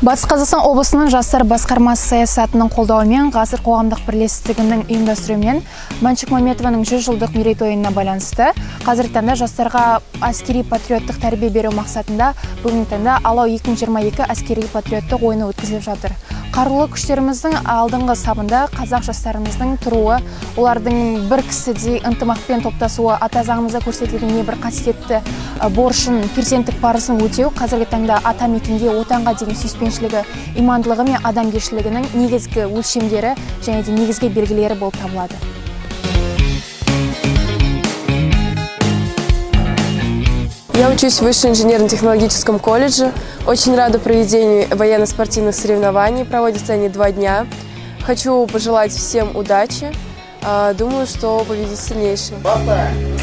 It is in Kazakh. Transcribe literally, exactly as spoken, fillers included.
Батыс Қазақстан облысының жастар басқармасы саясатының қолдауымен ғасыр қоғамдық бірлестігінің ұйымдастыруымен Мәншүк Мәметованың жүз жылдық мерейтойына байланысты қазіргі таңда жастарға әскери патриоттық тәрбие беру мақсатында бүгінгі таңда Алау екі мың жиырма екі әскери патриоттық ойыны өткізіліп жатыр. Қарулы күштеріміздің алдыңғы сапында қазақ жастарымыздың тұруы, олардың бір кісідей ынтымақпен топтасуы, ата заңымызда көрсетілген небір қасиетті борышын, перзенттік парызын өтеу қазіргі таңда ата мекенге, отанға деген сүйіспеншілігі, имандылығы мен адамгершілігінің негізгі өлшемдері және де негізгі белгілері болып табылады. Я учусь в Высшем инженерно-технологическом колледже. Очень рада проведению военно-спортивных соревнований. Проводятся они два дня. Хочу пожелать всем удачи. Думаю, что победит сильнейший.